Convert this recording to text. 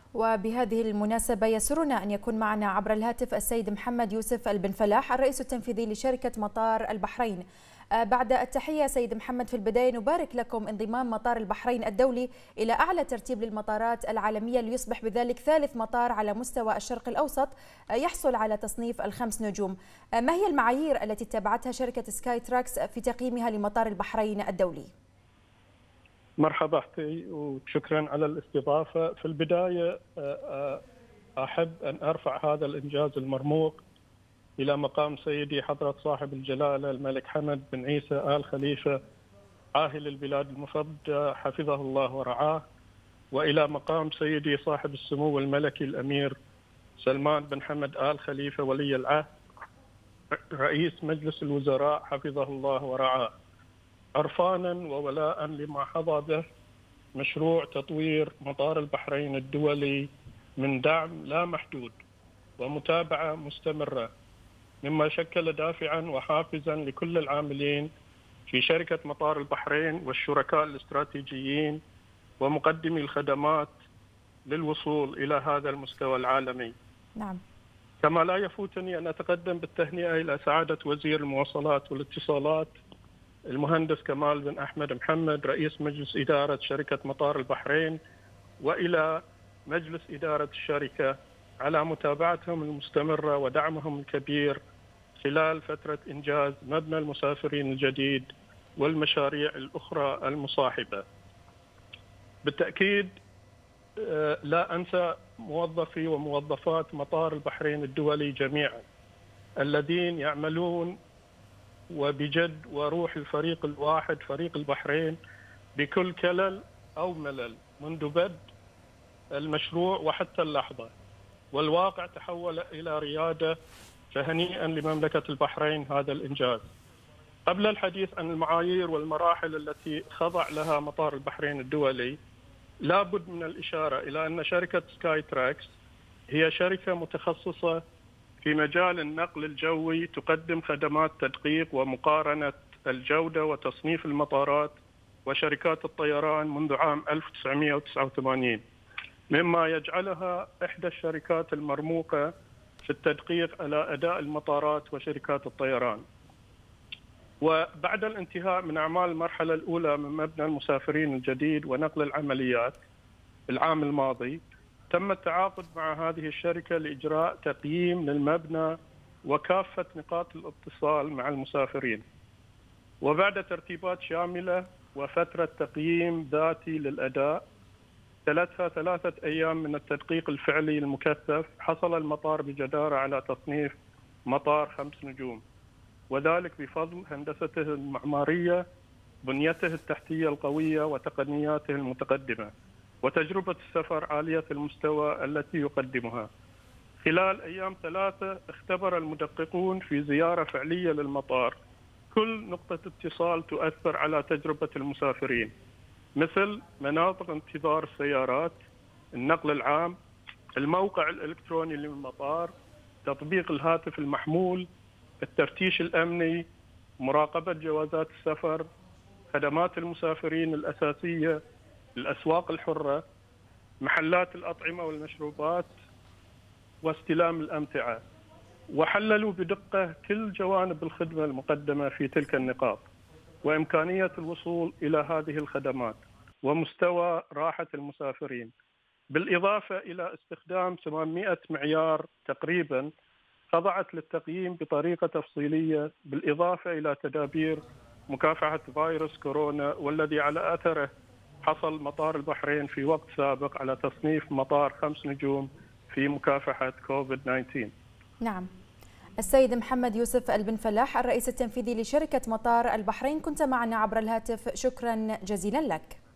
وبهذه المناسبة يسرنا أن يكون معنا عبر الهاتف السيد محمد يوسف البنفلاح الرئيس التنفيذي لشركة مطار البحرين. بعد التحية سيد محمد، في البداية نبارك لكم انضمام مطار البحرين الدولي إلى أعلى ترتيب للمطارات العالمية، ليصبح بذلك ثالث مطار على مستوى الشرق الأوسط يحصل على تصنيف ال5 نجوم. ما هي المعايير التي اتبعتها شركة سكاي تراكس في تقييمها لمطار البحرين الدولي؟ مرحبا اختي وشكرا على الاستضافة. في البداية أحب أن أرفع هذا الإنجاز المرموق إلى مقام سيدي حضرة صاحب الجلالة الملك حمد بن عيسى آل خليفة عاهل البلاد المفردة حفظه الله ورعاه، وإلى مقام سيدي صاحب السمو الملكي الأمير سلمان بن حمد آل خليفة ولي العهد رئيس مجلس الوزراء حفظه الله ورعاه، عرفانا وولاء لما حظى به مشروع تطوير مطار البحرين الدولي من دعم لا محدود ومتابعة مستمرة، مما شكل دافعا وحافزا لكل العاملين في شركة مطار البحرين والشركاء الاستراتيجيين ومقدمي الخدمات للوصول إلى هذا المستوى العالمي. نعم. كما لا يفوتني أن أتقدم بالتهنئة إلى سعادة وزير المواصلات والاتصالات المهندس كمال بن أحمد محمد رئيس مجلس إدارة شركة مطار البحرين، وإلى مجلس إدارة الشركة على متابعتهم المستمرة ودعمهم الكبير خلال فترة إنجاز مبنى المسافرين الجديد والمشاريع الأخرى المصاحبة. بالتأكيد لا أنسى موظفي وموظفات مطار البحرين الدولي جميعا الذين يعملون وبجد وروح الفريق الواحد فريق البحرين بكل كلل أو ملل منذ بدء المشروع وحتى اللحظة، والواقع تحول إلى ريادة، فهنيئا لمملكة البحرين هذا الإنجاز. قبل الحديث عن المعايير والمراحل التي خضع لها مطار البحرين الدولي، لابد من الإشارة إلى أن شركة سكاي تراكس هي شركة متخصصة في مجال النقل الجوي، تقدم خدمات تدقيق ومقارنة الجودة وتصنيف المطارات وشركات الطيران منذ عام 1989، مما يجعلها إحدى الشركات المرموقة في التدقيق على أداء المطارات وشركات الطيران. وبعد الانتهاء من أعمال المرحلة الأولى من مبنى المسافرين الجديد ونقل العمليات العام الماضي، تم التعاقد مع هذه الشركة لإجراء تقييم للمبنى وكافة نقاط الاتصال مع المسافرين، وبعد ترتيبات شاملة وفترة تقييم ذاتي للأداء تلتها 3 أيام من التدقيق الفعلي المكثف، حصل المطار بجدارة على تصنيف مطار 5 نجوم، وذلك بفضل هندسته المعمارية، بنيته التحتية القوية، وتقنياته المتقدمة، وتجربة السفر عالية المستوى التي يقدمها. خلال أيام 3 اختبر المدققون في زيارة فعلية للمطار كل نقطة اتصال تؤثر على تجربة المسافرين، مثل مناطق انتظار السيارات، النقل العام، الموقع الإلكتروني للمطار، تطبيق الهاتف المحمول، التفتيش الأمني، مراقبة جوازات السفر، خدمات المسافرين الأساسية، الأسواق الحرة، محلات الأطعمة والمشروبات، واستلام الأمتعة، وحللوا بدقة كل جوانب الخدمة المقدمة في تلك النقاط وإمكانية الوصول إلى هذه الخدمات ومستوى راحة المسافرين، بالإضافة إلى استخدام 800 معيار تقريبا خضعت للتقييم بطريقة تفصيلية، بالإضافة إلى تدابير مكافحة فيروس كورونا، والذي على أثره حصل مطار البحرين في وقت سابق على تصنيف مطار 5 نجوم في مكافحة كوفيد-19. نعم. السيد محمد يوسف البنفلاح الرئيس التنفيذي لشركة مطار البحرين، كنت معنا عبر الهاتف، شكرا جزيلا لك.